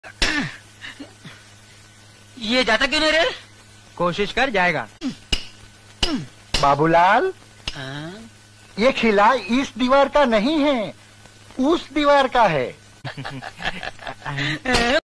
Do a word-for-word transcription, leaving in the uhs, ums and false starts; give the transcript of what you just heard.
ये जाता क्यों नहीं रे? कोशिश कर, जाएगा। बाबूलाल, हाँ? ये खिला इस दीवार का नहीं है, उस दीवार का है।